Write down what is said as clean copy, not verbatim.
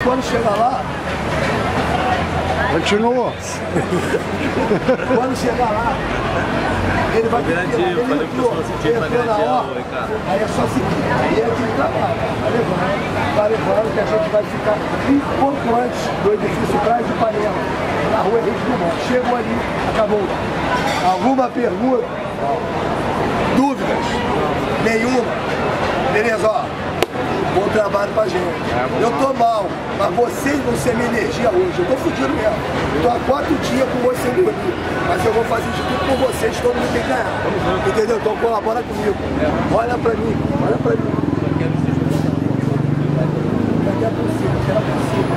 quando chegar lá... Continua. Quando chegar lá, ele vai ter que ir. Ele entrou na hora, aí é só seguir. Aí é de trabalho. Vai levando que a gente vai ficar um pouco antes do edifício Praia de Ipanema, na rua Henrique Dumont. Chegou ali, acabou. Alguma pergunta? Dúvidas? Nenhuma? Beleza, ó. Bom trabalho pra gente. Eu tô mal, mas vocês vão ser minha energia hoje. Eu tô fudido mesmo. Tô há 4 dias com vocês dormir. Mas eu vou fazer de tudo por vocês, todo mundo tem que ganhar. Entendeu? Então colabora comigo. Olha pra mim, olha pra mim. Daqui a possível,